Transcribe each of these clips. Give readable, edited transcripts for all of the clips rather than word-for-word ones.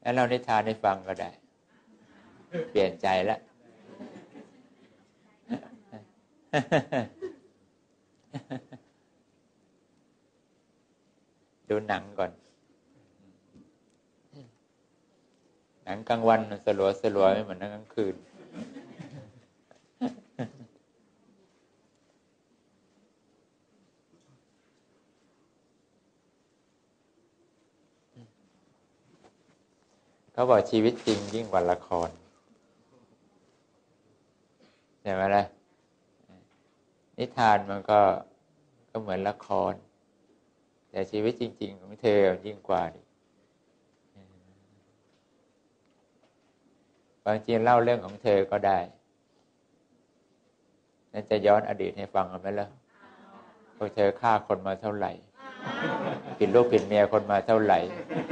แล้วเรานิทานให้ฟังก็ได้เปลี่ยนใจแล้วดูหนังก่อนหนังกลางวันสลัวไม่เหมือนหนังกลางคืนเขาบอกชีวิตจริงยิ่งกว่าละครใช่ไหมล่ะนิทานมันก็เหมือนละครแต่ชีวิตจริงๆของเธอยิ่งกว่าดิบางทีเล่าเรื่องของเธอก็ได้นั่นจะย้อนอดีตให้ฟังกันไหมล่ะพวกเธอฆ่าคนมาเท่าไหร่ผิดลูกผิดเมียคนมาเท่าไหร่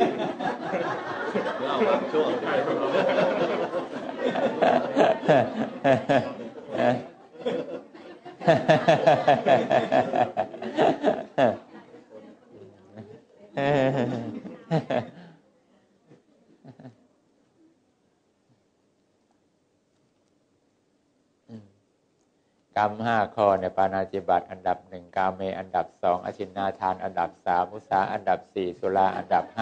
กรรม5 ข้อในปาณาติบาตอันดับ 1 กาเมอันดับ 2 อทินนาทานอันดับ 3 มุสาอันดับ 4 สุราอันดับ 5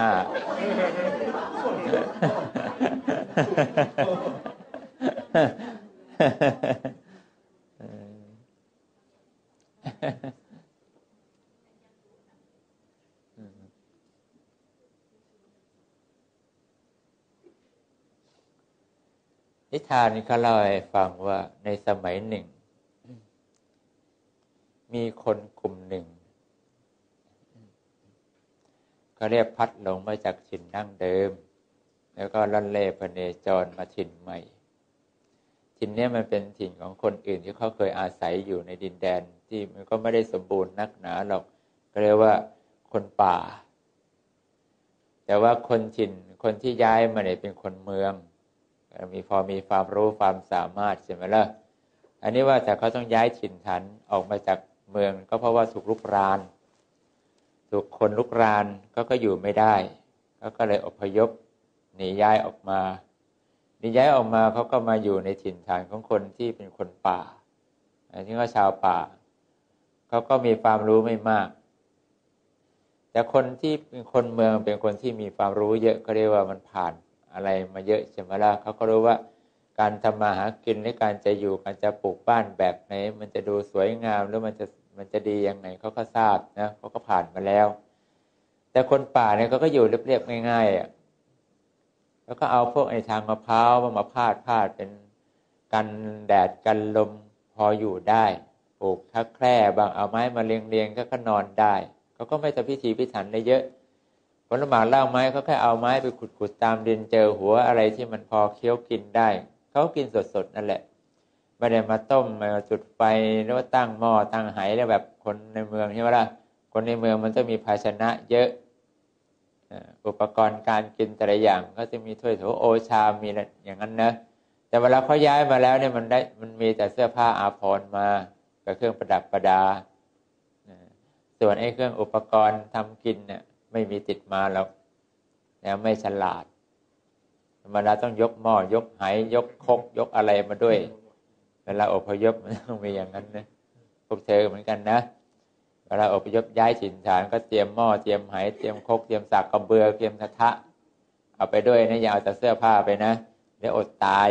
นิทานนี้เขาเล่าให้ฟังว่าในสมัยหนึ่งมีคนกลุ่มหนึ่งเขาเรียกพัดหลงมาจากถิ่นดั้งเดิมแล้วก็ล่อนเล่พเนจรมาถิ่นใหม่ถิ่นนี้มันเป็นถิ่นของคนอื่นที่เขาเคยอาศัยอยู่ในดินแดนที่มันก็ไม่ได้สมบูรณ์นักหนาหรอกก็เรียกว่าคนป่าแต่ว่าคนถิ่นคนที่ย้ายมาเนี่ยเป็นคนเมืองมีความรู้ความสามารถใช่ไหมล่ะอันนี้ว่าแต่เขาต้องย้ายถิ่นฐานออกมาจากเมืองก็เพราะว่าถูกรุกรานถูกคนรุกรานก็อยู่ไม่ได้ก็เลยอพยพหนีย้ายออกมาเขาก็มาอยู่ในถิ่นฐานของคนที่เป็นคนป่าที่ว่าชาวป่าเขาก็มีความรู้ไม่มากแต่คนที่เป็นคนเมืองเป็นคนที่มีความรู้เยอะก็เรียกว่ามันผ่านอะไรมาเยอะใช่ไหมล่ะเขาก็รู้ว่าการทำมาหากินในการจะอยู่การจะปลูกบ้านแบบไหนมันจะดูสวยงามหรือมันจะดียังไงเขาก็ทราบนะเขาก็ผ่านมาแล้วแต่คนป่าเนี่ยเขาก็อยู่เรียบๆง่ายๆแล้วก็เอาพวกไอ้ทางมะพร้าวมาพาดเป็นกันแดดกันลมพออยู่ได้ปลูกทักแคร่บางเอาไม้มาเรียงก็นอนได้เขาก็ไม่ต้องพิถีพิถันได้เยอะผลไม้ล่างไม้เขาแค่เอาไม้ไปขุดตามดินเจอหัวอะไรที่มันพอเคี้ยวกินได้เขากินสดๆนั่นแหละไม่ได้มาต้มมาจุดไฟหรือว่าตั้งหม้อตั้งไหแล้วแบบคนในเมืองใช่ไหมล่ะคนในเมืองมันจะมีภาชนะเยอะอุปกรณ์การกินแต่ละอย่างก็จะมีถ้วยโถโอชามมีอะไรอย่างนั้นนะแต่เวลาเขาย้ายมาแล้วเนี่ยมันมีแต่เสื้อผ้าอาภรณ์มากับเครื่องประดับประดาส่วนไอ้เครื่องอุปกรณ์ทำกินเนี่ยไม่มีติดมาแล้วไม่ฉลาดธรรมดาต้องยกหม้อยกไหยกครกยกอะไรมาด้วยเวลาอพยพมันต้องมีอย่างนั้นนะพวกเธอเหมือนกันนะเวลาอพยพย้ายถิ่นฐานก็เตรียมหม้อเตรียมไหเตรียมครกเตรียมสากกระเบือเตรียมกระทะเอาไปด้วยนะอย่าเอาแต่เสื้อผ้าไปนะเดี๋ยวอดตาย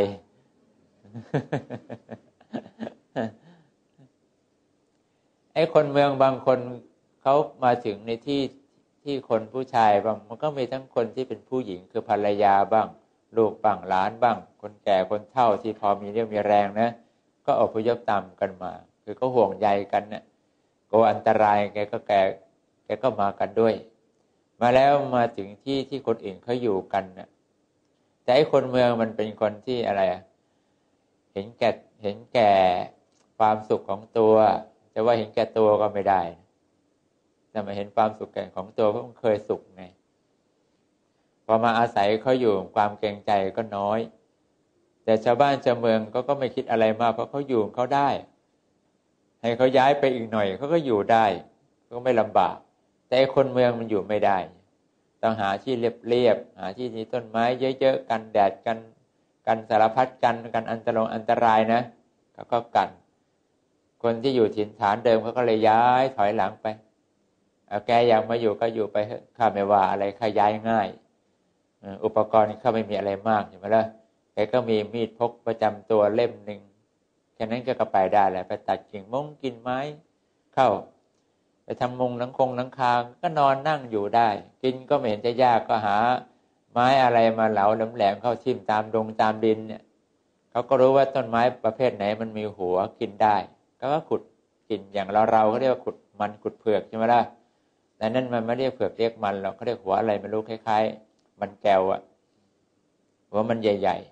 ไอ้คนเมืองบางคนเขามาถึงในที่คนผู้ชายบางมันก็มีทั้งคนที่เป็นผู้หญิงคือภรรยาบ้างลูกบ้างหลานบ้างคนแก่คนเฒ่าที่พอมีเรี่ยวมีแรงนะก็อพยพตามกันมาคือก็ห่วงใยกันเนี่ยกลัวอันตรายแกก็มากันด้วยมาแล้วมาถึงที่คนอื่นเขาอยู่กันเนี่ยแต่ไอ้คนเมืองมันเป็นคนที่อะไรเห็นแก่ความสุขของตัวจะว่าเห็นแก่ตัวก็ไม่ได้แต่มาเห็นความสุขแก่ของตัวเพราะมันเคยสุขไงพอมาอาศัยเขาอยู่ความเกรงใจก็น้อยแต่ชาวบ้านชาวเมืองก็ไม่คิดอะไรมากเพราะเขาอยู่เขาได้ให้เขาย้ายไปอีกหน่อยเขาก็อยู่ได้ก็ไม่ลำบากแต่คนเมืองมันอยู่ไม่ได้ต้องหาที่เรียบๆหาที่มีต้นไม้เยอะๆกันแดดกันสารพัดกันอันตรายนะเขาก็กันคนที่อยู่ถิ่นฐานเดิมเขาก็เลยย้ายถอยหลังไปแกอยากมาอยู่ก็อยู่ไปข้าไม่ว่าอะไรข้าย้ายง่ายอุปกรณ์ข้าไม่มีอะไรมากใช่ไหมล่ะแกก็มีมีดพกประจำตัวเล่มหนึ่งแค่นั้นก็ไปได้แหละไปตัดกิ่งกินไม้เข้าไปทำมุงหลังคาก็นอนนั่งอยู่ได้กินก็ไม่เห็นจะยากก็หาไม้อะไรมาเหลาแหลมๆเข้าทิ่มตามดินเนี่ยเขาก็รู้ว่าต้นไม้ประเภทไหนมันมีหัวกินได้ก็ขุดกินอย่างเราก็เรียกว่าขุดมันขุดเผือกใช่ไหมล่ะแต่นั่นมันไม่เรียกเผือกเรียกมันหรอกเขาเรียกหัวอะไรไม่รู้คล้ายๆมันแก้วอะหัวมันใหญ่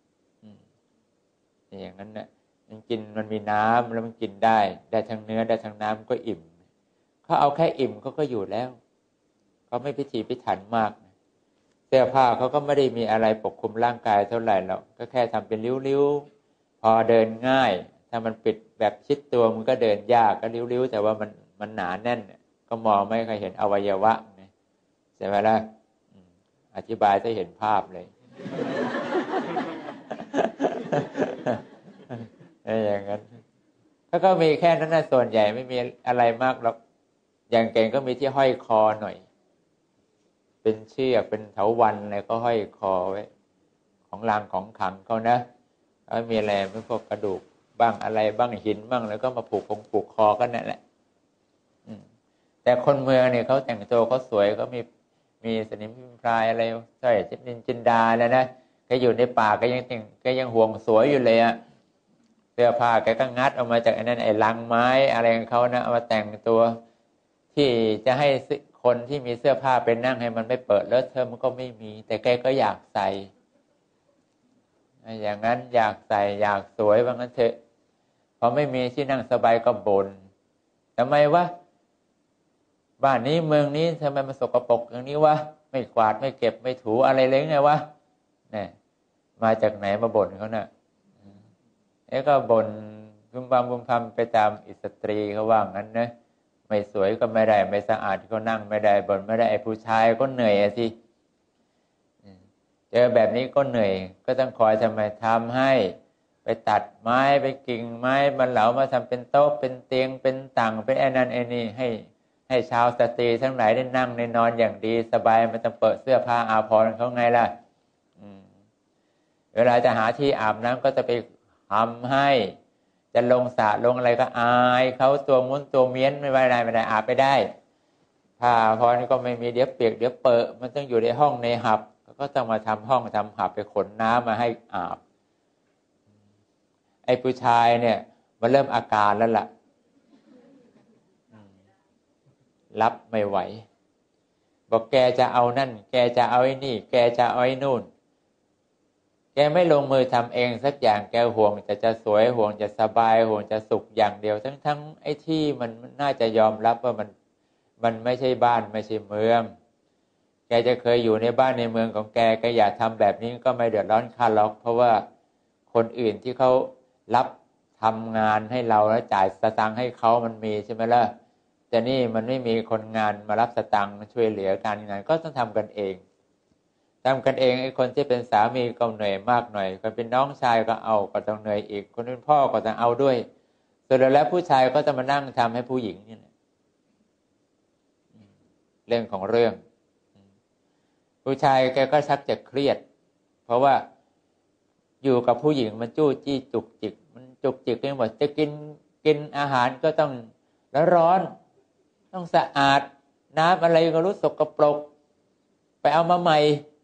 ๆอย่างนั้นเนี่ยมันกินมันมีน้ำแล้วมันกินได้ทั้งเนื้อได้ทั้งน้ำก็อิ่มเขาเอาแค่อิ่มเขาก็อยู่แล้วเขาไม่พิถีพิถันมากเสื้อผ้าเขาก็ไม่ได้มีอะไรปกคลุมร่างกายเท่าไหร่หรอกก็แค่ทำเป็นริ้วๆพอเดินง่ายถ้ามันปิดแบบชิดตัวมันก็เดินยากก็ริ้วๆแต่ว่ามันหนาแน่นก็มองไม่เคยเห็นอวัยวะใช่ไหมล่ะอธิบายจะเห็นภาพเลยอย่างนั้นเขาก็มีแค่นั้นนะส่วนใหญ่ไม่มีอะไรมากหรอกอย่างเก่งก็มีที่ห้อยคอหน่อยเป็นเชือกเป็นเถาวัลย์อะไรก็ห้อยคอไว้ของรางของขลังเขานะแล้วมีอะไรไม่พวกกระดูกบ้างอะไรบ้างหินบ้างแล้วก็มาผูกคอกันนั่นแหละแต่คนเมืองเนี่ยเขาแต่งตัวเขาสวยเขามีสนิมพิมพรายอะไรสร้อยจินดาแล้วนะแกอยู่ในป่าแกยังห่วงสวยอยู่เลยอะเสื้อผ้าแกก็งัดออกมาจากไอ้นั่นไอ้ลังไม้อะไรของเขานะเอามาแต่งตัวที่จะให้คนที่มีเสื้อผ้าไปนั่งให้มันไม่เปิดเลอะเทอะมันก็ไม่มีแต่แกก็อยากใส่อย่างนั้นอยากใส่อยากสวยว่างั้นเถอะพอไม่มีที่นั่งสบายก็บ่นทำไมวะบ้านนี้เมืองนี้ทำไมมันสกปรกอย่างนี้วะไม่กวาดไม่เก็บไม่ถูอะไรเลยไงวะเนี่ยมาจากไหนมาบ่นเขาน่ะแล้วก็บ่นพึมพำไปตามอิสตรีเขาว่างั้นนะไม่สวยก็ไม่ได้ไม่สะอาดก็นั่งไม่ได้บ่นไม่ได้ไอ้ผู้ชายก็เหนื่อยสิเจอแบบนี้ก็เหนื่อยก็ต้องคอยทำให้ไปตัดไม้ไปกิ่งไม้มาเหลามาทำเป็นโต๊ะเป็นเตียงเป็นตั่งเป็นไอ้นั่นไอ้นี่ให้ชาวสตรีทั้งหลายได้นั่งในนอนอย่างดีสบายไม่ต้องเปิดเสื้อผ้าอาภรณ์เขาไงล่ะเวลาจะหาที่อาบน้ำก็จะไปทำให้จะลงสระลงอะไรก็อายเขาตัวมุ้นตัวเมี้ยนไม่ได้อาบไปได้ผ้าอาภรณ์ก็ไม่มีเดี๋ยวเปียกเดี๋ยวเปิดมันต้องอยู่ในห้องในหับก็ต้องมาทำห้องทำหับไปขนน้ำมาให้อาบไอ้ผู้ชายเนี่ยมันเริ่มอาการแล้วล่ะรับไม่ไหวบอกแกจะเอานั่นแกจะเอาไอ้นี่แกจะเอาไอ้นู่นแกไม่ลงมือทำเองสักอย่างแกห่วงจะสวยห่วงจะสบายห่วงจะสุขอย่างเดียวทั้งไอ้ที่มันน่าจะยอมรับว่ามันไม่ใช่บ้านไม่ใช่เมืองแกจะเคยอยู่ในบ้านในเมืองของแกอยากทำแบบนี้ก็ไม่เดือดร้อนข้าหรอกเพราะว่าคนอื่นที่เขารับทำงานให้เราแล้วจ่ายสตางค์ให้เขามันมีใช่ไหมล่ะแต่นี่มันไม่มีคนงานมารับสตางค์ช่วยเหลือการงานก็ต้องทำกันเองไอ้คนที่เป็นสามีก็เหนื่อยมากหน่อยคนเป็นน้องชายก็ต้องเหนื่อยอีกคนเป็นพ่อก็ต้องเอาด้วยสุดแล้วผู้ชายก็จะมานั่งทำให้ผู้หญิงนี่เรื่องของเรื่องผู้ชายแกก็ชักจะเครียดเพราะว่าอยู่กับผู้หญิงมันจู้จี้จุกจิกมันจุกจิกไปหมดจะกินอาหารก็ต้องร้อนต้องสะอาดน้ำอะไรก็รู้สกปรกไปเอามาใหม่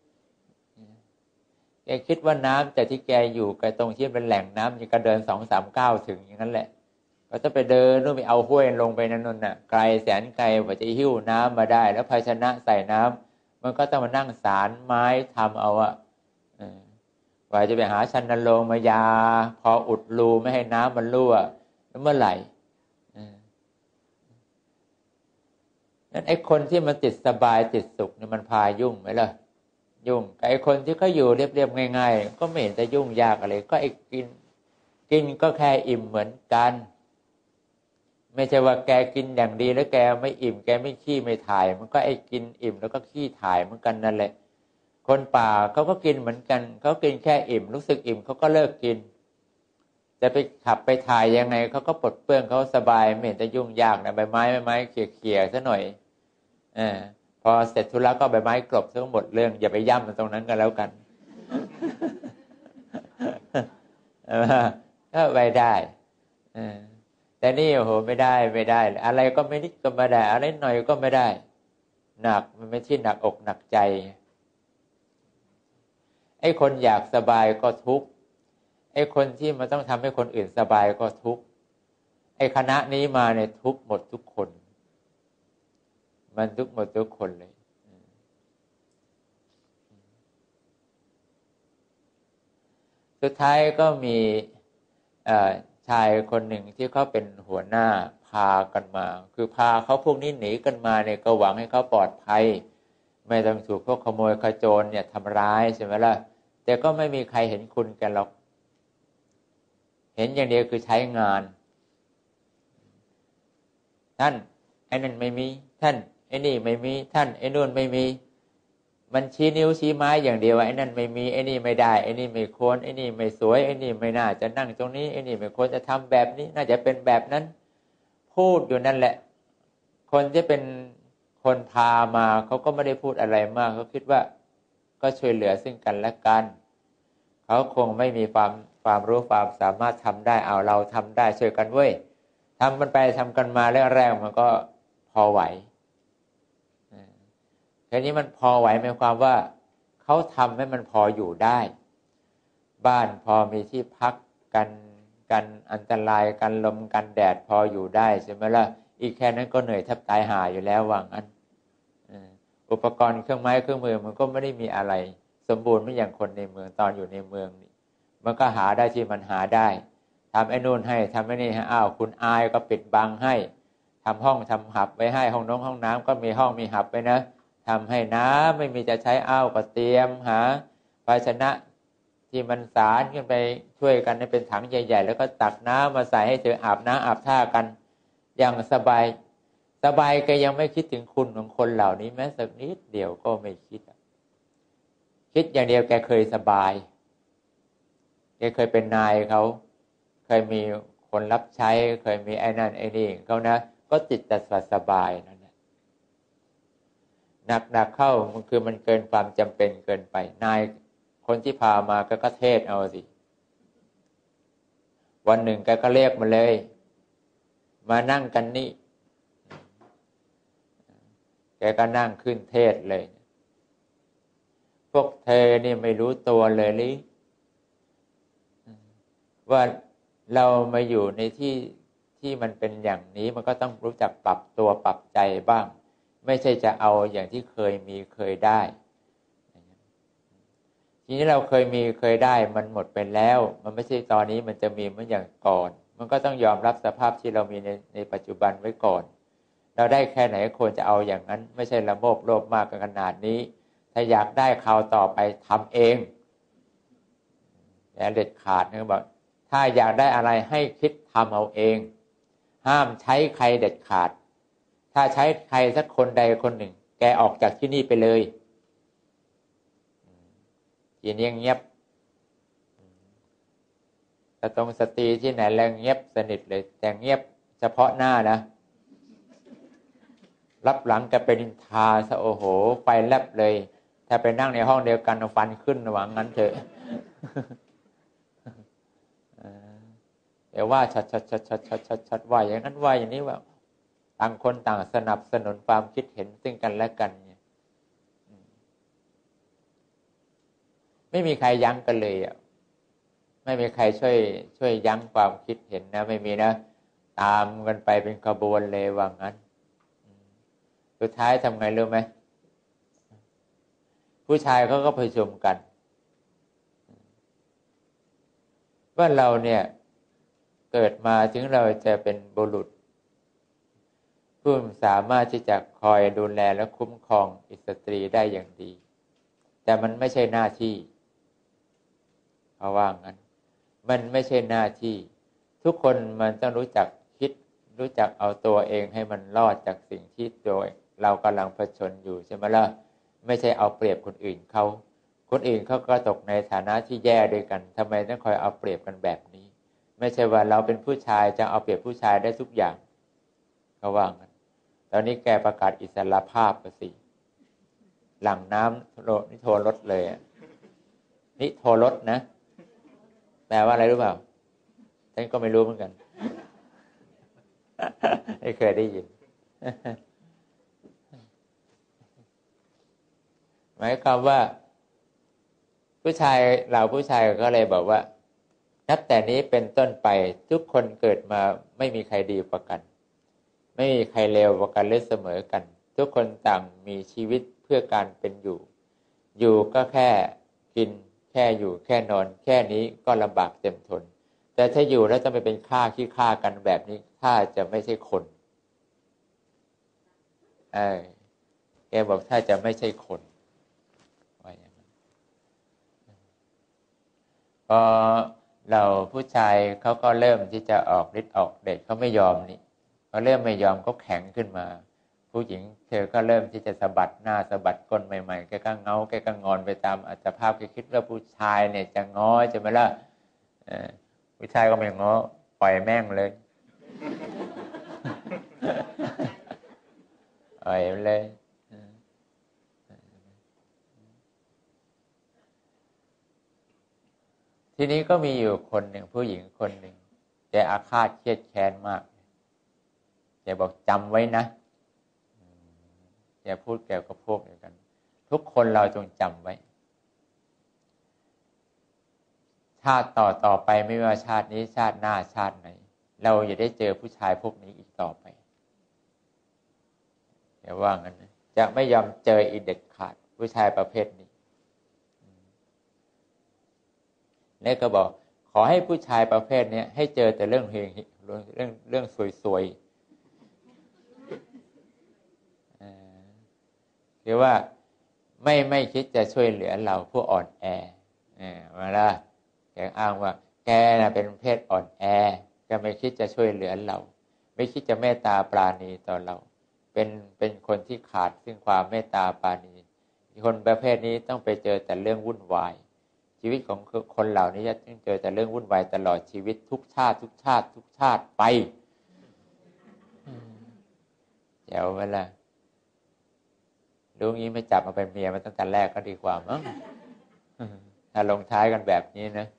แกคิดว่าน้ำแต่ที่แกอยู่แกตรงที่เป็นแหล่งน้ำยังก็เดิน 2-3 ก้าวถึงอย่างนั้นแหละก็จะไปเดินนู่นไปเอาห้วยลงไปนั่นน่ะไกลแสนไกลกว่าจะหิ้วน้ำมาได้แล้วภาชนะใส่น้ำมันก็ต้องมานั่งสารไม้ทำเอากว่าจะไปหาชันนโลมายาพออุดรูไม่ให้น้ำมันรั่วแล้วเมื่อไหร่นั้นไอ้คนที่มันติดสบายติดสุขเนี่ยมันพายุ่งไหมล่ะยุ่งไอ้คนที่เขาอยู่เรียบๆง่ายๆก็ไม่เห็นจะยุ่งยากอะไรก็ไอ้กินก็แค่อิ่มเหมือนกันไม่ใช่ว่าแกกินอย่างดีแล้วแกไม่อิ่มแกไม่ขี้ไม่ถ่ายมันก็ไอ้กินอิ่มแล้วก็ขี้ถ่ายเหมือนกันนั่นแหละคนป่าเขาก็กินเหมือนกันเขากินแค่อิ่มรู้สึกอิ่มเขาก็เลิกกินจะไปขับไปถ่ายยังไงเขาก็ปลดเปลื้องเขาสบายไม่เห็นจะยุ่งยากนะใบไม้เขี่ยซะหน่อยพอเสร็จธุระก็ใบไม้กลบทั้งหมดเรื่องอย่าไปย่ำมันตรงนั้นกันแล้วกันก็ไปได้แต่นี่โอ้โหไม่ได้อะไรก็ไม่นิดก็ไม่ได้อะไรหน่อยก็ไม่ได้หนักมันไม่ใช่หนักอกหนักใจไอ้คนอยากสบายก็ทุกข์ไอ้คนที่มันต้องทำให้คนอื่นสบายก็ทุกข์ไอ้คณะนี้มาเนี่ยทุกข์หมดทุกคนมันทุกข์หมดทุกคนเลยสุดท้ายก็มีชายคนหนึ่งที่เขาเป็นหัวหน้าพากันมาคือพาเขาพวกนี้หนีกันมาเนี่ยก็หวังให้เขาปลอดภัยไม่ต้องถูกพวกขโมยขโจรเนี่ยทำร้ายใช่ไหมล่ะแต่ก็ไม่มีใครเห็นคุณกันหรอกเห็นอย่างเดียวคือใช้งานท่านไอ้นั่นไม่มีท่านไอ้นี่ไม่มีท่านไอ้นู่นไม่มีมันชี้นิ้วชี้ไม้อย่างเดียวไอ้นั่นไม่มีไอ้นี่ไม่ได้ไอ้นี่ไม่ควรไอ้นี่ไม่สวยไอ้นี่ไม่น่าจะนั่งตรงนี้ไอ้นี่ไม่ควรจะทำแบบนี้น่าจะเป็นแบบนั้นพูดอยู่นั่นแหละคนที่เป็นคนพามาเขาก็ไม่ได้พูดอะไรมากเขาคิดว่าก็ช่วยเหลือซึ่งกันและกันเขาคงไม่มีความรู้ความสามารถทำได้เอาเราทำได้ช่วยกันเว้ยทำกันไปทำกันมาแรกๆมันก็พอไหวทีนี้มันพอไหวหมายความว่าเขาทำให้มันพออยู่ได้บ้านพอมีที่พักกันอันตรายกันลมกันแดดพออยู่ได้ใช่ไหมล่ะอีกแค่นั้นก็เหนื่อยแทบตายห่าอยู่แล้วว่างั้นอุปกรณ์เครื่องไม้เครื่องมือมันก็ไม่ได้มีอะไรสมบูรณ์ไม่อย่างคนในเมืองตอนอยู่ในเมืองนี่มันก็หาได้ที่มันหาได้ทำไอ้นู่นให้ทำไอ้นี่ให้อ้าวคุณอายก็ปิดบังให้ทำห้องทำหับไว้ให้ห้องน้ำก็มีห้องมีหับไว้นะทำให้น้ำไม่มีจะใช้อ้าวก็เตรียมหาภาชนะที่มันสารขึ้นไปช่วยกันให้เป็นถังใหญ่ๆแล้วก็ตักน้ำมาใส่ให้เธออาบน้ำอาบท่ากันอย่างสบายแกยังไม่คิดถึงคุณของคนเหล่านี้แม้สักนิดเดียวก็ไม่คิดอย่างเดียวแกเคยสบายแกเคยเป็นนายเขาเคยมีคนรับใช้เคยมีไอ้นั่นไอ้นี่เขานะก็จิตแต่สบายนั่นแหละหนักเข้ามันคือมันเกินความจำเป็นเกินไปนายคนที่พามาก็เทศเอาสิวันหนึ่งแกก็เรียกมาเลยมานั่งกันนี่แกก็นั่งขึ้นเทศเลยพวกเธอนี่ไม่รู้ตัวเลยหรือว่าเรามาอยู่ในที่มันเป็นอย่างนี้มันก็ต้องรู้จักปรับตัวปรับใจบ้างไม่ใช่จะเอาอย่างที่เคยมีเคยได้ทีนี้เราเคยมีเคยได้มันหมดไปแล้วมันไม่ใช่ตอนนี้มันจะมีเหมือนอย่างก่อนมันก็ต้องยอมรับสภาพที่เรามีในปัจจุบันไว้ก่อนเราได้แค่ไหนควรจะเอาอย่างนั้นไม่ใช่ละโมบโลภมากขนาดนี้ถ้าอยากได้คราวต่อไปทำเองแต่เด็ดขาดนะบอกถ้าอยากได้อะไรให้คิดทำเอาเองห้ามใช้ใครเด็ดขาดถ้าใช้ใครสักคนใดคนหนึ่งแกออกจากที่นี่ไปเลยทีนี้เงียบแต่ตรงสตรีที่ไหนแล้วเงียบสนิทเลยแต่เงียบเฉพาะหน้านะรับหลังแกเป็นนินทาซะโอ้โหไฟแลบเลยถ้าไปนั่งในห้องเดียวกันฟันขึ้นระหว่างนั้นเถอะแต่ว่าชัดว่าอย่างนั้นว่าอย่างนี้ว่าต่างคนต่างสนับสนุนความคิดเห็นซึ่งกันและกันไม่มีใครยั้งกันเลยอ่ะไม่มีใครช่วยยั้งความคิดเห็นนะไม่มีนะตามกันไปเป็นขบวนเลยว่างั้นสุดท้ายทำไงรู้ไหมผู้ชายเขาก็ประชุมกันว่าเราเนี่ยเกิดมาถึงเราจะเป็นบุรุษผู้สามารถที่จะคอยดูแลและคุ้มครองอิสตรีได้อย่างดีแต่มันไม่ใช่หน้าที่เพราะว่างั้นมันไม่ใช่หน้าที่ทุกคนมันต้องรู้จักคิดรู้จักเอาตัวเองให้มันรอดจากสิ่งที่ตัวเรากำลังเผชิญอยู่ใช่ไหมล่ะไม่ใช่เอาเปรียบคนอื่นเขาคนอื่นเขาก็ตกในฐานะที่แย่ด้วยกันทำไมต้องคอยเอาเปรียบกันแบบนี้ไม่ใช่ว่าเราเป็นผู้ชายจะเอาเปรียบผู้ชายได้ทุกอย่างเขาว่างั้นตอนนี้แกประกาศอิสรภาพไปสิหลังน้ำนิโทรสเลยนิโทรสนะแปลว่าอะไรรู้เปล่าฉันก็ไม่รู้เหมือนกันไม่เคยได้ยินหมายความว่าผู้ชายเราผู้ชายก็เลยบอกว่านับแต่นี้เป็นต้นไปทุกคนเกิดมาไม่มีใครดีกว่ากันไม่มีใครเลวกว่ากันหรือเสมอกันทุกคนต่างมีชีวิตเพื่อการเป็นอยู่ก็แค่กินแค่อยู่แค่นอนแค่นี้ก็ลำบากเต็มทนแต่ถ้าอยู่แล้วจะไปเป็นขี้ฆ่ากันแบบนี้ถ้าจะไม่ใช่คนแกบอกถ้าจะไม่ใช่คนว่าอย่างนั้นพอเราผู้ชายเขาก็เริ่มที่จะออกฤทธิ์ออกเดชเขาไม่ยอมนี่พอเริ่มไม่ยอมก็แข็งขึ้นมาผู้หญิงเธอก็เริ่มที่จะสะบัดหน้าสะบัดก้นใหม่ๆแกก็เงาแกก็งอนไปตามอัตภาพแกคิดว่าผู้ชายเนี่ยจะง้อใช่ไหมล่ะผู้ชายก็ไม่ง้อปล่อยแม่งเลยปล่อยเลยทีนี้ก็มีอยู่คนหนึ่งผู้หญิงคนหนึ่งแกอาฆาตเครียดแค้นมากแกบอกจำไว้นะแกพูดแกก็พวกเดียวกันทุกคนเราจงจำไว้ชาติต่อไปไม่ว่าชาตินี้ชาติหน้าชาติไหนเราอย่าได้เจอผู้ชายพวกนี้อีกต่อไปอย่าว่างั้นนะจะไม่ยอมเจออีกเด็ดขาดผู้ชายประเภทนี้แล้วก็บอกขอให้ผู้ชายประเภทนี้ให้เจอแต่เรื่องสวยๆคือว่าไม่คิดจะช่วยเหลือเราผู้อ่อนแอมาละแกอ้างว่าแกน่ะเป็นเพศอ่อนแอแกไม่คิดจะช่วยเหลือเราไม่คิดจะเมตตาปราณีต่อเราเป็นคนที่ขาดซึ่งความเมตตาปราณีคนประเภทนี้ต้องไปเจอแต่เรื่องวุ่นวายชีวิตของคนเหล่านี้จะต้องเจอแต่เรื่องวุ่นวายตลอดชีวิตทุกชาติไปแจ๋วไหมล่ะรู้งี้ไม่จับมาเป็นเมียมาตั้งแต่แรกก็ดีกว่ามั้งถ้าลงท้ายกันแบบนี้นะ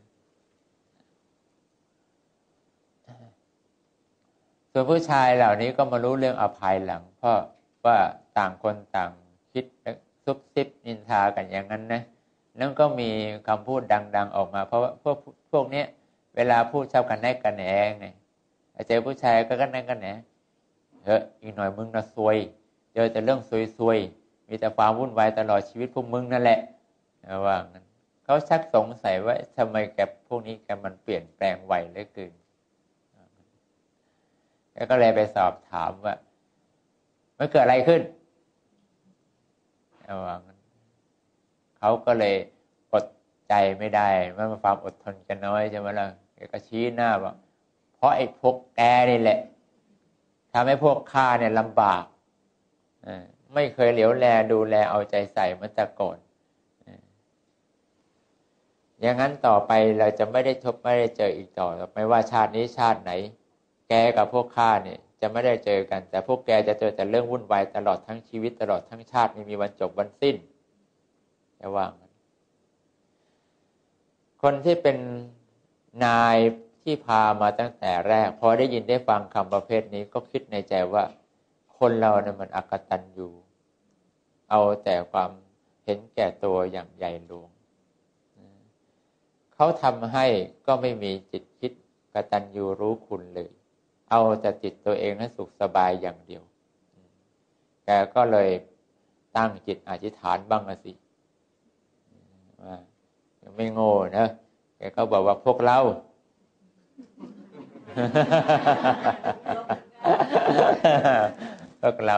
ส่วนผู้ชายเหล่านี้ก็มารู้เรื่องอภัยหลังเพราะว่าต่างคนต่างคิดซุบซิบนินทากันอย่างนั้นนะแล้วก็มีคำพูดดังๆออกมาเพราะว่าพวกนี้เวลาพูดชอบกันแนกกันแหนไงเจอผู้ชายก็กันแนกกันแหนอีกหน่อยมึงน่ะซวยเจอแต่เรื่องซวยๆมีแต่ความวุ่นวายตลอดชีวิตพวกมึงนั่นแหละว่างั้นเขาชักสงสัยว่าทำไมแกพวกนี้แกมันเปลี่ยนแปลงไวเหลือเกินแกก็เลยไปสอบถามว่ามันเกิดอะไรขึ้นว่างั้นเขาก็เลยอดใจไม่ได้มันความอดทนกันน้อยใช่ไหมล่ะแกก็ชี้หน้าว่าเพราะไอ้พวกแกนี่แหละทำให้พวกข้าเนี่ยลำบากไม่เคยเหลียวแลดูแลเอาใจใส่เหมือนแต่ก่อนอย่างนั้นต่อไปเราจะไม่ได้เจออีกต่อไม่ว่าชาตินี้ชาติไหนแกกับพวกข้าเนี่ยจะไม่ได้เจอกันแต่พวกแกจะเจอแต่เรื่องวุ่นวายตลอดทั้งชีวิตตลอดทั้งชาติไม่มีวันจบวันสิ้นจะว่างั้นคนที่เป็นนายที่พามาตั้งแต่แรกพอได้ยินได้ฟังคำประเภทนี้ก็คิดในใจว่าคนเราเนี่ยมันอกตัญญูเอาแต่ความเห็นแก่ตัวอย่างใหญ่หลวงเขาทำให้ก็ไม่มีจิตคิดกตัญญูรู้คุณเลยเอาแต่จิตตัวเองให้สุขสบายอย่างเดียวแกก็เลยตั้งจิตอธิษฐานบ้างสิว่าไม่โง่นะแกก็บอกว่าพวกเราพวกเรา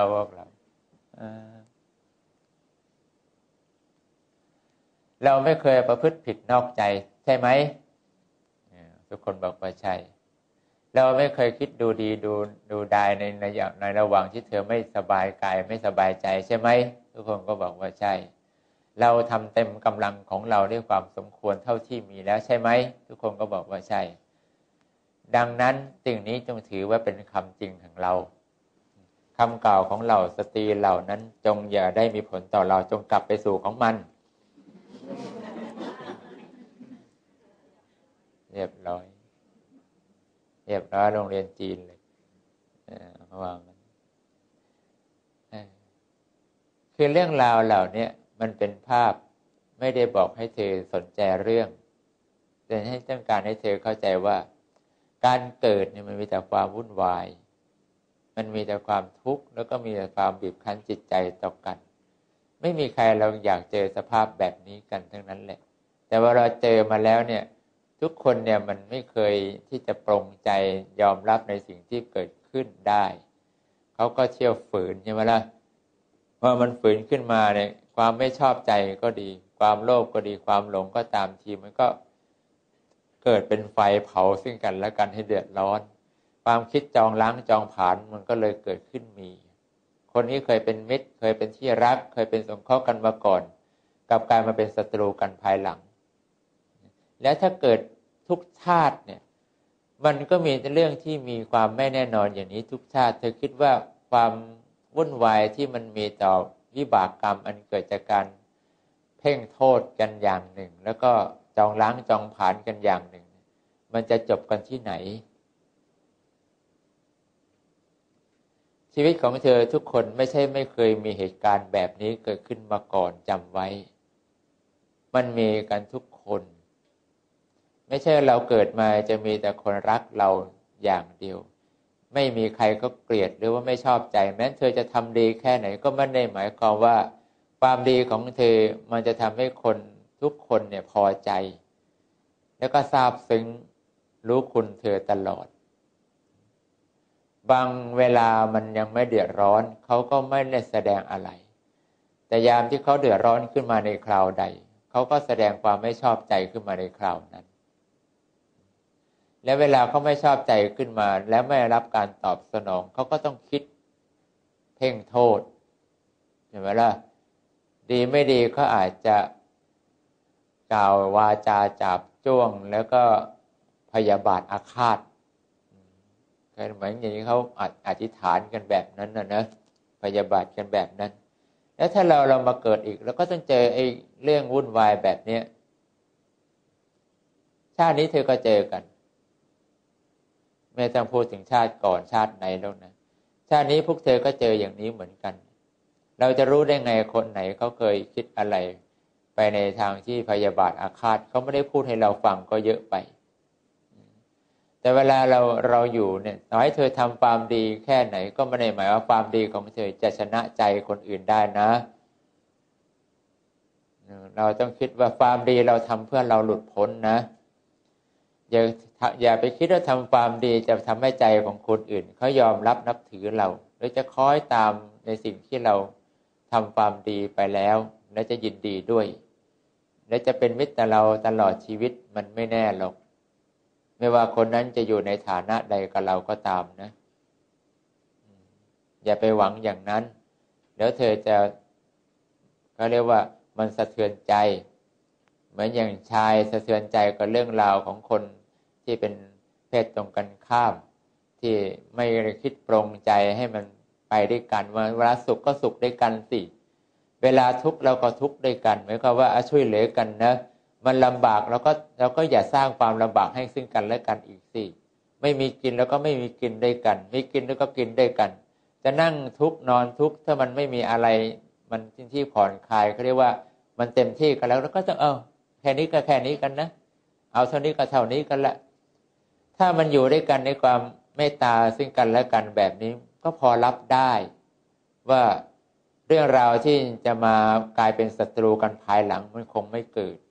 เราไม่เคยประพฤติผิดนอกใจใช่ไหมทุกคนบอกว่าใช่เราไม่เคยคิดดูดีดูดายในระหว่างที่เธอไม่สบายกายไม่สบายใจใช่ไหมทุกคนก็บอกว่าใช่เราทำเต็มกำลังของเราด้วยความสมควรเท่าที่มีแล้วใช่ไหมทุกคนก็บอกว่าใช่ดังนั้นสิ่งนี้จงถือว่าเป็นคำจริงของเราคำกล่าวของเราสตรีเหล่านั้นจงอย่าได้มีผลต่อเราจงกลับไปสู่ของมันเรียบร้อยโรงเรียนจีนเลยเพราะว่ามันคือเรื่องราวเหล่านี้มันเป็นภาพไม่ได้บอกให้เธอสนใจเรื่องแต่ให้ต้องการให้เธอเข้าใจว่าการเกิดเนี่ยมันมีแต่ความวุ่นวายมันมีแต่ความทุกข์แล้วก็มีแต่ความบีบคั้นจิตใจต่อกันไม่มีใครเราอยากเจอสภาพแบบนี้กันทั้งนั้นแหละแต่ว่าเราเจอมาแล้วเนี่ยทุกคนเนี่ยมันไม่เคยที่จะปรงใจยอมรับในสิ่งที่เกิดขึ้นได้เขาก็เที่ยวฝืนใช่ไหมล่ะพอมันฝืนขึ้นมาเนี่ยความไม่ชอบใจก็ดีความโลภก็ดีความหลงก็ตามทีมันก็เกิดเป็นไฟเผาซึ่งกันและกันให้เดือดร้อนความคิดจองล้างจองผลาญมันก็เลยเกิดขึ้นมีคนนี้เคยเป็นมิตรเคยเป็นที่รักเคยเป็นสงเคราะห์กันมาก่อนกลับกลายมาเป็นศัตรูกันภายหลังแล้วถ้าเกิดทุกชาติเนี่ยมันก็มีแต่เรื่องที่มีความไม่แน่นอนอย่างนี้ทุกชาติเธอคิดว่าความวุ่นวายที่มันมีต่อวิบากกรรมอันเกิดจากการเพ่งโทษกันอย่างหนึ่งแล้วก็จองล้างจองผลาญกันอย่างหนึ่งมันจะจบกันที่ไหนชีวิตของเธอทุกคนไม่ใช่ไม่เคยมีเหตุการณ์แบบนี้เกิดขึ้นมาก่อนจำไว้มันมีกันทุกคนไม่ใช่เราเกิดมาจะมีแต่คนรักเราอย่างเดียวไม่มีใครก็เกลียดหรือว่าไม่ชอบใจแม้เธอจะทำดีแค่ไหนก็ไม่ได้หมายความว่าความดีของเธอมันจะทำให้คนทุกคนเนี่ยพอใจแล้วก็ซาบซึ้งรู้คุณเธอตลอดบางเวลามันยังไม่เดือดร้อนเขาก็ไม่ได้แสดงอะไรแต่ยามที่เขาเดือดร้อนขึ้นมาในคราวใดเขาก็แสดงความไม่ชอบใจขึ้นมาในคราวนั้นและเวลาเขาไม่ชอบใจขึ้นมาแล้วไม่รับการตอบสนองเขาก็ต้องคิดเพ่งโทษเห็นไหมล่ะดีไม่ดีเขาอาจจะกล่าววาจาจับจ้วงแล้วก็พยาบาทอาฆาตเหมือนอย่างนี้เขาอธิษฐานกันแบบนั้นนะพยาบาทกันแบบนั้นแล้วถ้าเรามาเกิดอีกแล้วก็ต้องเจอไอ้เรื่องวุ่นวายแบบนี้ชาตินี้เธอก็เจอกันไม่ต้องพูดถึงชาติก่อนชาติไหนแล้วนะชาตินี้พวกเธอก็เจออย่างนี้เหมือนกันเราจะรู้ได้ไงคนไหนเขาเคยคิดอะไรไปในทางที่พยาบาทอาฆาตเขาไม่ได้พูดให้เราฟังก็เยอะไปแต่เวลาเราอยู่เนี่ยต่อให้เธอทำความดีแค่ไหนก็ไม่ได้หมายว่าความดีของเธอจะชนะใจคนอื่นได้นะเราต้องคิดว่าความดีเราทำเพื่อเราหลุดพ้นนะอย่าไปคิดว่าทำความดีจะทำให้ใจของคนอื่นเขายอมรับนับถือเราหรือจะคอยตามในสิ่งที่เราทำความดีไปแล้วและจะยินดีด้วยและจะเป็นมิตรต่อเราตลอดชีวิตมันไม่แน่หรอกไม่ว่าคนนั้นจะอยู่ในฐานะใดกับเราก็ตามนะอย่าไปหวังอย่างนั้นเดี๋ยวเธอจะเขาเรียกว่ามันสะเทือนใจเหมือนอย่างชายสะเทือนใจกับเรื่องราวของคนที่เป็นเพศตรงกันข้ามที่ไม่คิดปรงใจให้มันไปด้วยกันว่าเวลาสุขก็สุขด้วยกันสิเวลาทุกข์เราก็ทุกข์ด้วยกันหมายความว่าช่วยเหลือกันนะมันลำบากเราก็อย่าสร้างความลำบากให้ซึ่งกันและกันอีกสิไม่มีกินแล้วก็ไม่มีกินด้วยกันมีกินแล้วก็กินด้วยกันจะนั่งทุกข์นอนทุกข์ถ้ามันไม่มีอะไรมันที่ผ่อนคลายเขาเรียกว่ามันเต็มที่กันแล้วก็ต้องแค่นี้ก็แค่นี้กันนะเอาเท่านี้ก็เท่านี้กันละถ้ามันอยู่ด้วยกันในความเมตตาซึ่งกันและกันแบบนี้ก็พอรับได้ว่าเรื่องราวที่จะมากลายเป็นศัตรูกันภายหลังมันคงไม่เกิด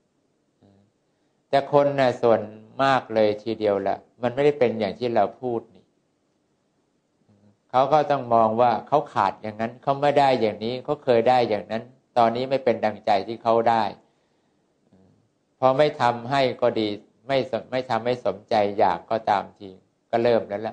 แต่คนน่ะส่วนมากเลยทีเดียวแหละมันไม่ได้เป็นอย่างที่เราพูดนี่เขาก็ต้องมองว่าเขาขาดอย่างนั้นเขาไม่ได้อย่างนี้เขาเคยได้อย่างนั้นตอนนี้ไม่เป็นดังใจที่เขาได้พอไม่ทำให้ก็ดีไม่ทำให้สมใจอยากก็ตามทีก็เริ่มแล้วล่ะ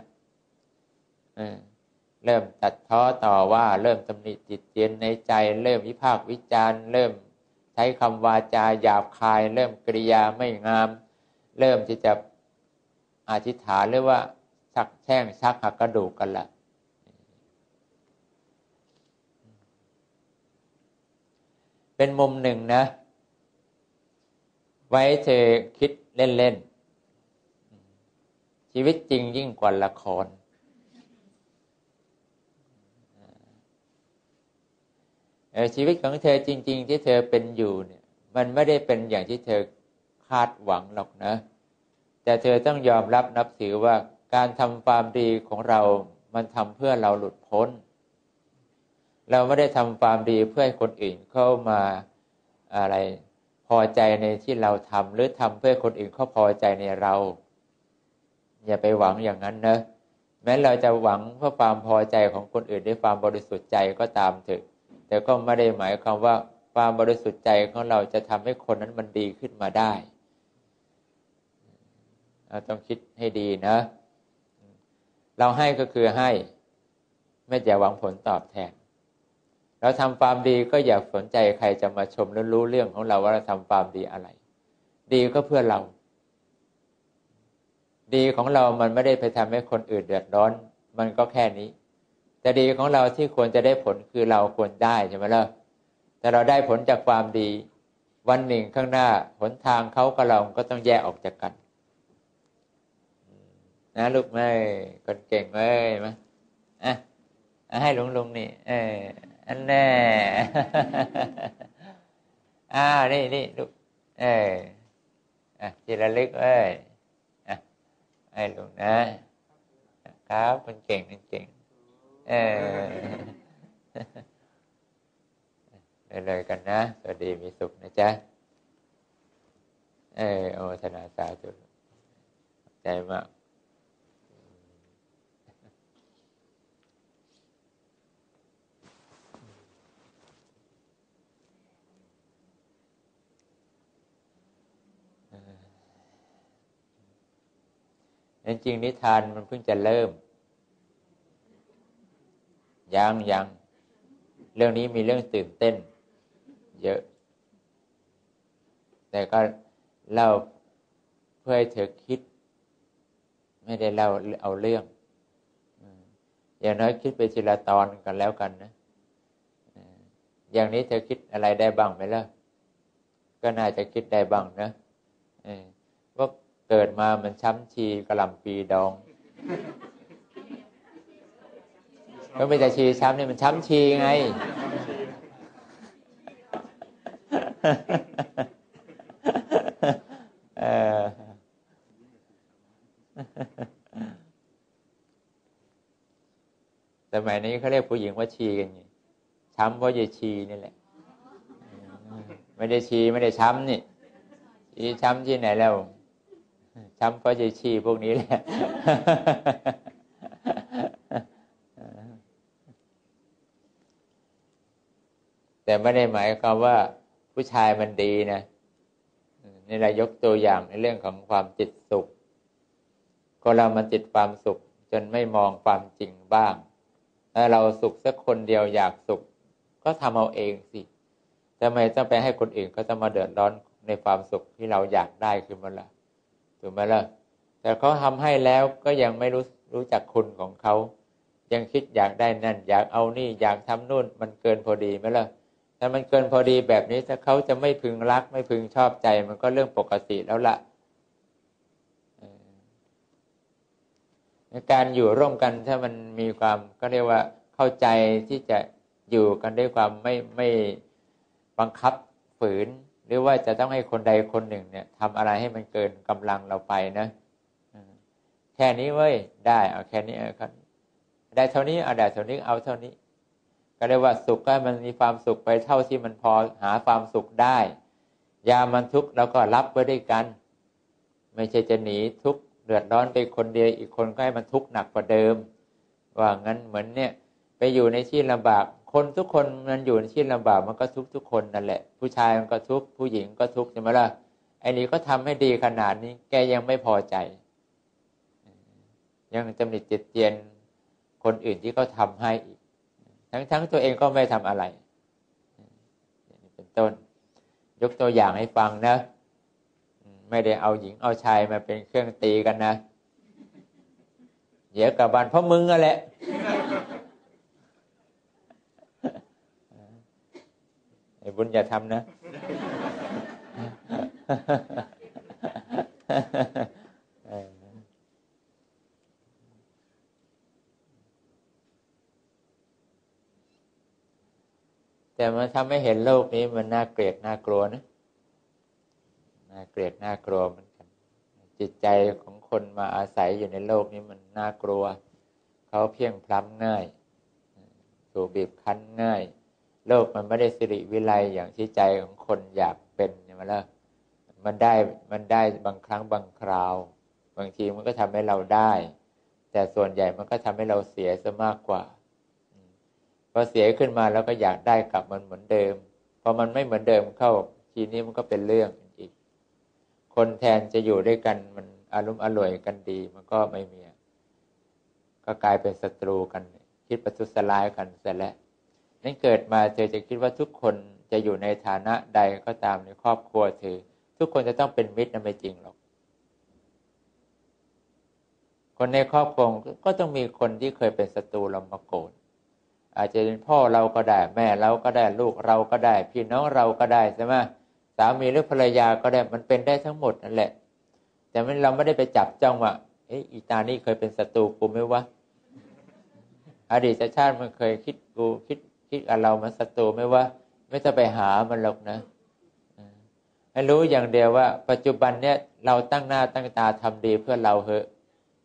เริ่มตัดพ้อต่อว่าเริ่มตำหนิติเตียนในใจเริ่มวิพากษ์วิจารณ์เริ่มใช้คำวาจาหยาบคายเริ่มกริยาไม่งามเริ่มที่จะอธิษฐานหรือว่าชักแช่งชักหักกระดูกกันละเป็นมุมหนึ่งนะไว้เธอคิดเล่นๆชีวิตจริงยิ่งกว่าละครชีวิตของเธอจริงๆที่เธอเป็นอยู่เนี่ยมันไม่ได้เป็นอย่างที่เธอคาดหวังหรอกนะแต่เธอต้องยอมรับนับถือว่าการทำความดีของเรามันทำเพื่อเราหลุดพ้นเราไม่ได้ทำความดีเพื่อให้คนอื่นเข้ามาอะไรพอใจในที่เราทำหรือทำเพื่อคนอื่นเขาพอใจในเราอย่าไปหวังอย่างนั้นนะแม้เราจะหวังเพื่อความพอใจของคนอื่นด้วยความบริสุทธิ์ใจก็ตามเถอะแต่ก็ไม่ได้หมายความว่าความบริสุทธิ์ใจของเราจะทำให้คนนั้นมันดีขึ้นมาได้เราต้องคิดให้ดีนะเราให้ก็คือให้ไม่จะหวังผลตอบแทนเราทำความดีก็อย่าสนใจใครจะมาชมและรู้เรื่องของเราว่าเราทำความดีอะไรดีก็เพื่อเราดีของเรามันไม่ได้ไปทำให้คนอื่นเดือดร้อนมันก็แค่นี้แต่ดีของเราที่ควรจะได้ผลคือเราควรได้ใช่ไหมล่ะแต่เราได้ผลจากความดีวันหนึ่งข้างหน้าหนทางเขากับเราก็ต้องแยกออกจากกันนะลูกแม่คนเก่งเว้ยมาให้ลุงนี่อันแน่นี่ลูกทีละลึกเอ้ยให้ลุงนะครับคนเก่งเลยกันนะสวัสดีมีสุขนะจ๊ะโอทนาสาธุใจมากจริงนิทานมันเพิ่งจะเริ่มยังเรื่องนี้มีเรื่องตื่นเต้นเยอะแต่ก็เล่าเพื่อให้เธอคิดไม่ได้เล่าเอาเรื่องอย่างน้อยคิดไปทีละตอนกันแล้วกันนะอย่างนี้เธอคิดอะไรได้บ้างไหมล่ะก็น่าจะคิดได้บ้างนะว่าเกิดมามันช้ำชีกะหล่ำปีดองก็ไม่จะชีช้ำนี่มันช้ำชีไงสมัยนี้เขาเรียกผู้หญิงว่าชีกันไงช้ำเพราะยายชีนี่แหละไม่ได้ชีไม่ได้ช้ำนี่ชีช้ำที่ไหนแล้วช้ำเพราะยายชีพวกนี้แหละแต่ไม่ได้หมายความว่าผู้ชายมันดีนะนี่เรายกตัวอย่างในเรื่องของความติดสุขคนเรามันติดความสุขจนไม่มองความจริงบ้างถ้าเราสุขสักคนเดียวอยากสุขก็ทำเอาเองสิทำไมต้องไปให้คนอื่นก็ต้องมาเดือดร้อนในความสุขที่เราอยากได้ขึ้นมาล่ะถูกไหมล่ะแต่เขาทำให้แล้วก็ยังไม่รู้จักคุณของเขายังคิดอยากได้นั่นอยากเอานี่อยากทำนู่นมันเกินพอดีไหมล่ะถ้ามันเกินพอดีแบบนี้ถ้าเขาจะไม่พึงรักไม่พึงชอบใจมันก็เรื่องปกติแล้วล่ะการอยู่ร่วมกันถ้ามันมีความก็เรียกว่าเข้าใจที่จะอยู่กันด้วยความไม่บังคับฝืนหรือว่าจะต้องให้คนใดคนหนึ่งเนี่ยทำอะไรให้มันเกินกำลังเราไปนะแค่นี้เว้ยได้เอาแค่นี้ได้เท่านี้เอาได้เท่านี้เอาเท่านี้ก็เรียกว่าสุขก็มันมีความสุขไปเท่าที่มันพอหาความสุขได้ยามมันทุกข์เราก็รับไว้ด้วยกันไม่ใช่จะหนีทุกข์เดือดร้อนไปคนเดียวอีกคนก็ให้มันทุกข์หนักกว่าเดิมว่างั้นเหมือนเนี่ยไปอยู่ในที่ลำบากคนทุกคนมันอยู่ในที่ลำบากมันก็ทุกข์ทุกคนนั่นแหละผู้ชายมันก็ทุกข์ผู้หญิงก็ทุกข์ใช่ไหมล่ะไอ้นี่ก็ทำให้ดีขนาดนี้แกยังไม่พอใจยังตำหนิติเตียนคนอื่นที่เขาทำให้อีกทั้งตัวเองก็ไม่ทำอะไรเป็นต้นยกตัวอย่างให้ฟังนะไม่ได้เอาหญิงเอาชายมาเป็นเครื่องตีกันนะเดี๋ยวกลับบ้านเพราะมึงอะแหละไอ้บุญอย่าทำนะแต่มันทำให้เห็นโลกนี้มันน่าเกลียดน่ากลัวนะน่าเกลียดน่ากลัวเหมือนกันจิตใจของคนมาอาศัยอยู่ในโลกนี้มันน่ากลัวเขาเพียงพล้ำง่ายถูกบีบคั้นง่ายโลกมันไม่ได้สิริวิไลอย่างที่ใจของคนอยากเป็นใช่ไหมล่ะมันได้บางครั้งบางคราวบางทีมันก็ทำให้เราได้แต่ส่วนใหญ่มันก็ทำให้เราเสียซะมากกว่าพอเสียขึ้นมาแล้วก็อยากได้กลับมันเหมือนเดิมพอมันไม่เหมือนเดิมเข้าทีนี้มันก็เป็นเรื่องอีกคนแทนจะอยู่ด้วยกันมันอารมณ์อร่วยกันดีมันก็ไม่มีก็กลายเป็นศัตรูกันคิดประทุษร้ายกันเสร็จแล้วนั้นเกิดมาเธอจะคิดว่าทุกคนจะอยู่ในฐานะใดก็ตามในครอบครัวเธอทุกคนจะต้องเป็นมิตรนั่นไม่จริงหรอกคนในครอบครัวก็ต้องมีคนที่เคยเป็นศัตรูเรามาโกรธอาจจะเป็นพ่อเราก็ได้แม่เราก็ได้ลูกเราก็ได้พี่น้องเราก็ได้ใช่ไหมสามีหรือภรรยาก็ได้มันเป็นได้ทั้งหมดนั่นแหละแต่เราไม่ได้ไปจับจ้องว่าอีตานี่เคยเป็นศัตรูกูไหมวะอดีตชาติมันเคยคิดกับเรามันศัตรูไหมวะไม่ต้องไปหามันหรอกนะให้รู้อย่างเดียวว่าปัจจุบันเนี้ยเราตั้งหน้าตั้งตาทำดีเพื่อเราเหอะ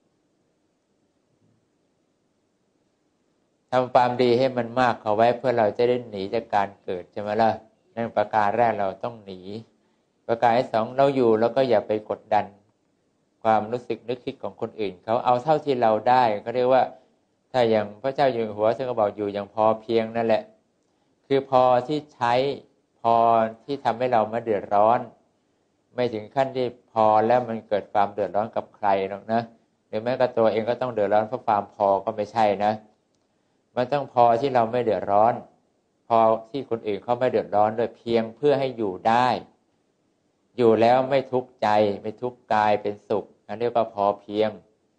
ทำความดีให้มันมากเข้าไว้เพื่อเราจะได้หนีจากการเกิดใช่ไหมล่ะนั่นประการแรกเราต้องหนีประการที่สองเราอยู่แล้วก็อย่าไปกดดันความรู้สึกนึกคิดของคนอื่นเขาเอาเท่าที่เราได้ก็เรียกว่าถ้าอย่างพระเจ้าอยู่หัวท่านก็บอกอยู่อย่างพอเพียงนั่นแหละคือพอที่ใช้พอที่ทำให้เราไม่เดือดร้อนไม่ถึงขั้นที่พอแล้วมันเกิดความเดือดร้อนกับใครหรอกนะหรือแม้กระตัวเองก็ต้องเดือดร้อนเพราะความพอก็ไม่ใช่นะมันต้องพอที่เราไม่เดือดร้อนพอที่คนอื่นเขาไม่เดือดร้อนด้วยเพียงเพื่อให้อยู่ได้อยู่แล้วไม่ทุกข์ใจไม่ทุกข์กายเป็นสุขนั่นเรียกว่าพอเพียง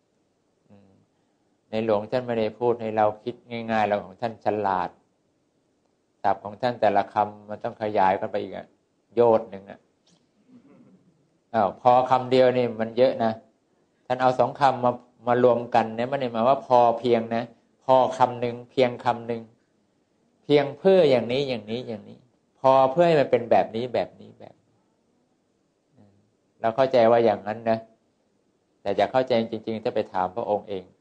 ในหลวงท่านไม่ได้พูดให้เราคิดง่ายๆเราของท่านฉลาดศัพท์ของท่านแต่ละคำมันต้องขยายกันไปอีกโยชน์หนึ่งพอคำเดียวนี่มันเยอะนะท่านเอาสองคำมารวมกันเนี่ยไม่ได้หมายว่าพอเพียงนะพอคำหนึ่งเพียงคำหนึ่งเพียงเพื่ออย่างนี้อย่างนี้อย่างนี้พอเพื่อให้มันเป็นแบบนี้แบบนี้แบบเราเข้าใจว่าอย่างนั้นนะแต่จะเข้าใจจริงๆถ้าไปถามพระองค์เอง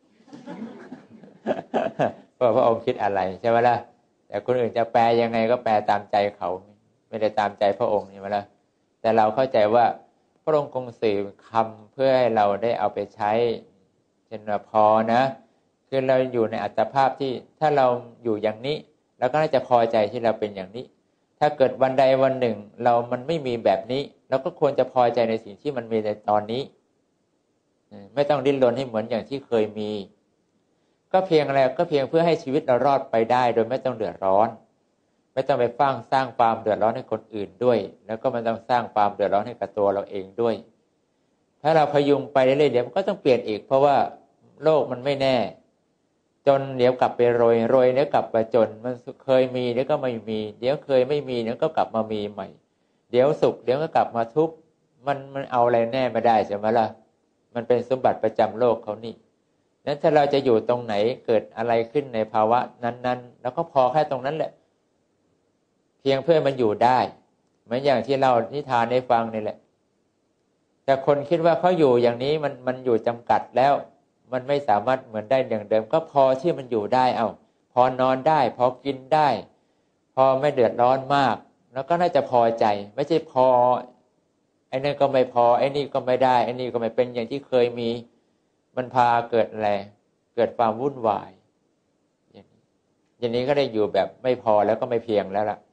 ว่าพระองค์คิดอะไรใช่ไหมล่ะแต่คนอื่นจะแปลยังไงก็แปลตามใจเขาไม่ได้ตามใจพระองค์ใช่ไหมล่ะแต่เราเข้าใจว่าพระองค์คงสื่อคำเพื่อให้เราได้เอาไปใช้เช่นว่าพอนะคือเราอยู่ในอัตภาพที่ถ้าเราอยู่อย่างนี้เราก็น่าจะพอใจที่เราเป็นอย่างนี้ถ้าเกิดวันใดวันหนึ่งมันไม่มีแบบนี้เราก็ควรจะพอใจในสิ่งที่มันมีในตอนนี้ไม่ต้องดิ้นรนให้เหมือนอย่างที่เคยมีก็เพียงอะไรก็เพียงเพื่อให้ชีวิตเรารอดไปได้โดยไม่ต้องเดือดร้อนไม่ต้องไปสร้างความเดือดร้อนให้คนอื่นด้วยแล้วก็ไม่ต้องสร้างความเดือดร้อนให้กับตัวเราเองด้วยถ้าเราพยุงไปเรื่อยๆเดี๋ยวมันก็ต้องเปลี่ยนอีกเพราะว่าโลกมันไม่แน่จนเดี๋ยวกลับไปโรยเดี๋ยวกลับไปจนมันเคยมีเดี๋ยวก็ไม่มีเดี๋ยวเคยไม่มีเดี๋ยวก็กลับมามีใหม่เดี๋ยวสุขเดี๋ยวก็กลับมาทุกข์มันเอาอะไรแน่ไม่ได้ใช่ไหมล่ะมันเป็นสมบัติประจำโลกเขานี่นั้นถ้าเราจะอยู่ตรงไหนเกิดอะไรขึ้นในภาวะนั้นๆแล้วก็พอแค่ตรงนั้นแหละเพียงเพื่อมันอยู่ได้เหมือนอย่างที่เรานิทานให้ฟังนี่แหละแต่คนคิดว่าเขาอยู่อย่างนี้มันอยู่จำกัดแล้วมันไม่สามารถเหมือนได้อย่างเดิมก็พอที่มันอยู่ได้พอนอนได้พอกินได้พอไม่เดือดร้อนมากแล้วก็น่าจะพอใจไม่ใช่พอไอ้นั่นก็ไม่พอไอ้นี่ก็ไม่ได้ไอ้นี่ก็ไม่เป็นอย่างที่เคยมีมันพาเกิดอะไรเกิดความวุ่นวายอย่างนี้ก็ได้อยู่แบบไม่พอแล้วก็ไม่เพียงแล้วล่ะ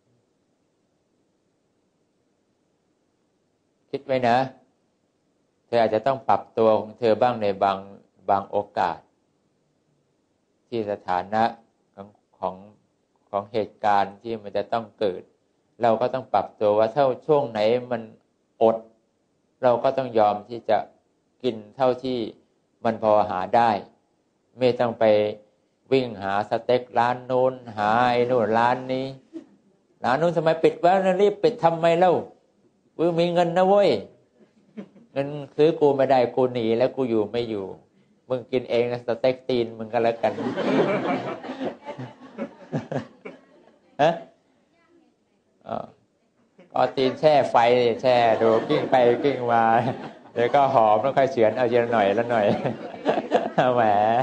คิดไว้นะเธออาจจะต้องปรับตัวของเธอบ้างในบางโอกาสที่สถานะของของเหตุการณ์ที่มันจะต้องเกิดเราก็ต้องปรับตัวว่าเท่าช่วงไหนมันอดเราก็ต้องยอมที่จะกินเท่าที่มันพอหาได้ไม่ต้องไปวิ่งหาสเต็กร้านโน้นหาไอ้โน่นร้านนี้ร้านโน้นทำไมปิดวะรีบปิดทำไมเล่ากูมีเงินนะเว้ยเงินซื้อกูไม่ได้กูหนีแล้วกูอยู่ไม่อยู่มึงกินเองสเต็กตีนมึงก็แล้วกันฮะเอาตีนแช่ไฟแช่ดูกิ้งไปกิ้งมาเดี๋ยวก็หอมแล้วค่อยเฉือนเอาเยอะหน่อยแล้วหน่อยแหม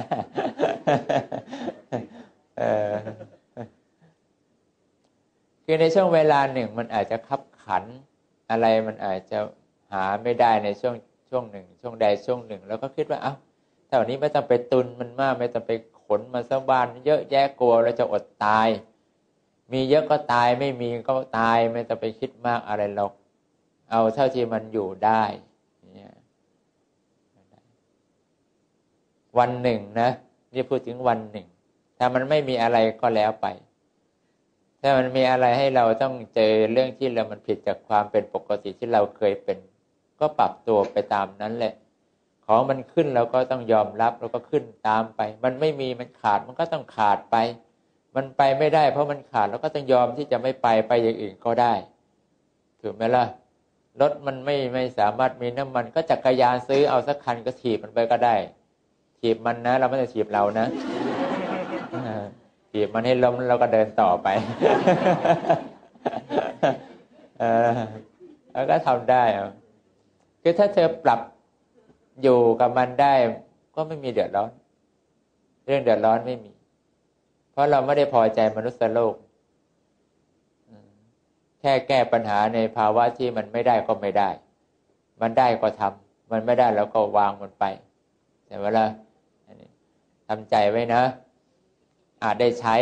คือในช่วงเวลาหนึ่งมันอาจจะคับขันอะไรมันอาจจะหาไม่ได้ในช่วงหนึ่งช่วงใดช่วงหนึ่งแล้วก็คิดว่าเอ้าเท่านี้ไม่ต้องไปตุนมันมากไม่ต้องไปขนมาซะบ้านเยอะแยะกลัวเราจะอดตายมีเยอะก็ตายไม่มีก็ตายไม่ต้องไปคิดมากอะไรหรอกเอาเท่าที่มันอยู่ได้เนี่ยวันหนึ่งนะนี่พูดถึงวันหนึ่งถ้ามันไม่มีอะไรก็แล้วไปถ้ามันมีอะไรให้เราต้องเจอเรื่องที่เรามันผิดจากความเป็นปกติที่เราเคยเป็นก็ปรับตัวไปตามนั้นแหละของมันขึ้นเราก็ต้องยอมรับแล้วก็ขึ้นตามไปมันไม่มีมันขาดมันก็ต้องขาดไปมันไปไม่ได้เพราะมันขาดแล้วก็ต้องยอมที่จะไม่ไปอย่างอื่นก็ได้ถูกไหมล่ะรถมันไม่สามารถมีน้ำมันก็จักรยานซื้อเอาสักคันก็ถีบมันไปก็ได้ถีบมันนะเราไม่ได้ถีบเรานะถีบมันให้ล้มแล้วก็เดินต่อไปแล้วก็ทำได้คือถ้าเธอปรับอยู่กับมันได้ก็ไม่มีเดือดร้อนเรื่องเดือดร้อนไม่มีเพราะเราไม่ได้พอใจมนุษย์โลกแค่แก้ปัญหาในภาวะที่มันไม่ได้ก็ไม่ได้มันได้ก็ทำมันไม่ได้แล้วก็วางมันไปแต่เวลาทำใจไว้นะอาจได้ใช้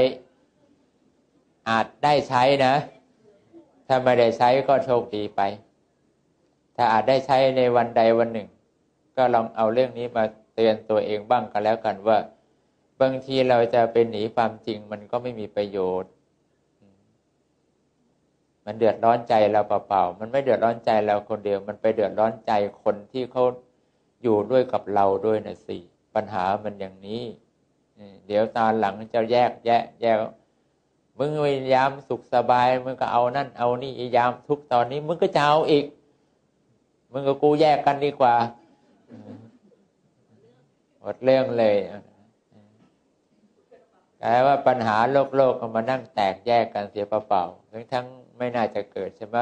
นะถ้าไม่ได้ใช้ก็โชคดีไปถ้าอาจได้ใช้ในวันใดวันหนึ่งก็ลองเอาเรื่องนี้มาเตือนตัวเองบ้างก็แล้วกันว่าบางทีเราจะเป็นหนีความจริงมันก็ไม่มีประโยชน์มันเดือดร้อนใจเราเปล่าๆมันไม่เดือดร้อนใจเราคนเดียวมันไปเดือดร้อนใจคนที่เขาอยู่ด้วยกับเราด้วยนะสิปัญหามันอย่างนี้เดี๋ยวตอนหลังจะแยกมึงพยายามสุขสบายมึงก็เอานั่นเอานี่ยามทุกตอนนี้มึงก็จะเอาอีกมึงกับกูแยกกันดีกว่าหมดเรื่องเลยกลายว่าปัญหาโลกก็มานั่งแตกแยกกันเสียเปล่าๆทั้งไม่น่าจะเกิดใช่ไหม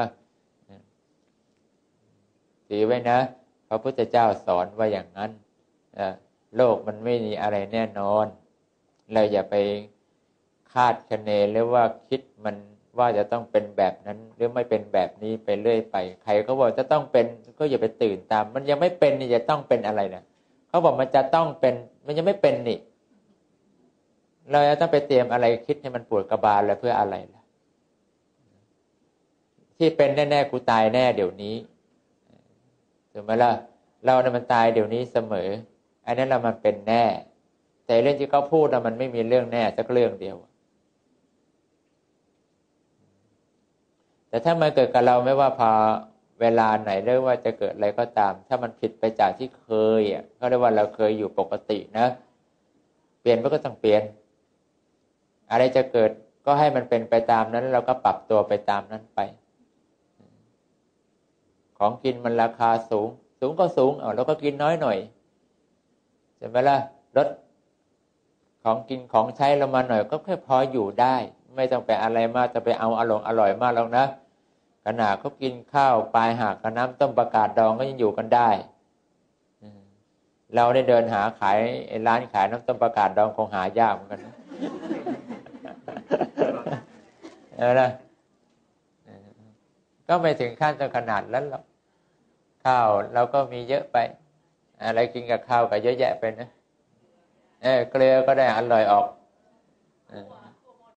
ถือไว้นะพระพุทธเจ้าสอนว่าอย่างนั้นโลกมันไม่มีอะไรแน่นอนเราอย่าไปคาดคะเนหรือว่าคิดมันว่าจะต้องเป็นแบบนั้นหรือไม่เป็นแบบนี้ไปเรื่อยไปใครเขาบอกจะต้องเป็นก็อย่าไปตื่นตามมันยังไม่เป็นนี่จะต้องเป็นอะไรนะเขาบอกมันจะต้องเป็นมันยังไม่เป็นนี่เราจะต้องไปเตรียมอะไรคิดให้มันปวดกระบาลเลยเพื่ออะไรล่ะที่เป็นแน่ๆกูตายแน่เดี๋ยวนี้ถูกไหมล่ะเราเนี่ยมันตายเดี๋ยวนี้เสมออันนั้นเรามันเป็นแน่แต่เรื่องที่เขาพูดมันไม่มีเรื่องแน่สักเรื่องเดียวแต่ถ้ามันเกิดกับเราไม่ว่าพอเวลาไหนหรือว่าจะเกิดอะไรก็ตามถ้ามันผิดไปจากที่เคยเขาเรียกว่าเราเคยอยู่ปกตินะเปลี่ยนมันก็ต้องเปลี่ยนอะไรจะเกิดก็ให้มันเป็นไปตามนั้นเราก็ปรับตัวไปตามนั้นไปของกินมันราคาสูงก็สูงเราก็กินน้อยหน่อยใช่ไหมล่ะลดของกินของใช้เรามาหน่อยก็แค่พออยู่ได้ไม่ต้องไปอะไรมากจะไปเอาอร่อยมากแล้วนะขนาดเขากินข้าวปลายหักกับน้ำต้มประกาศดองก็ยังอยู่กันได้เราได้เดินหาขายร้านขายน้ำต้มประกาศดองคงหายากเหมือนกันนะนะก็ไม่ถึงขั้นจนขนาดนั้นหรอกข้าวเราก็มีเยอะไปอะไรกินกับข้าวก็เยอะแยะไปนะเกลือก็ได้อร่อยออก